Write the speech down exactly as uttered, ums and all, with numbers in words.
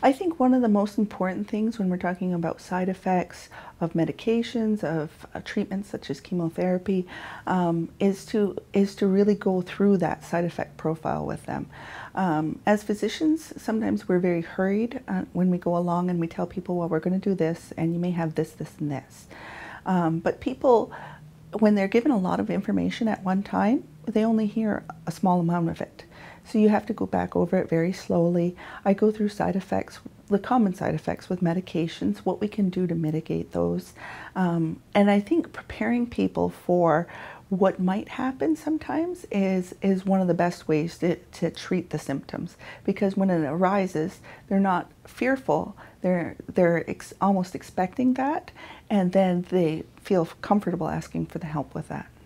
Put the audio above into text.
I think one of the most important things when we're talking about side effects of medications, of uh, treatments such as chemotherapy, um, is to is to really go through that side effect profile with them. Um, as physicians, sometimes we're very hurried uh, when we go along and we tell people, well, we're going to do this, and you may have this, this, and this. Um, but people, when they're given a lot of information at one time, they only hear a small amount of it. So you have to go back over it very slowly. I go through side effects, the common side effects with medications, what we can do to mitigate those. Um, and I think preparing people for what might happen sometimes is, is one of the best ways to, to treat the symptoms. Because when it arises, they're not fearful, they're, they're ex almost expecting that, and then they feel comfortable asking for the help with that.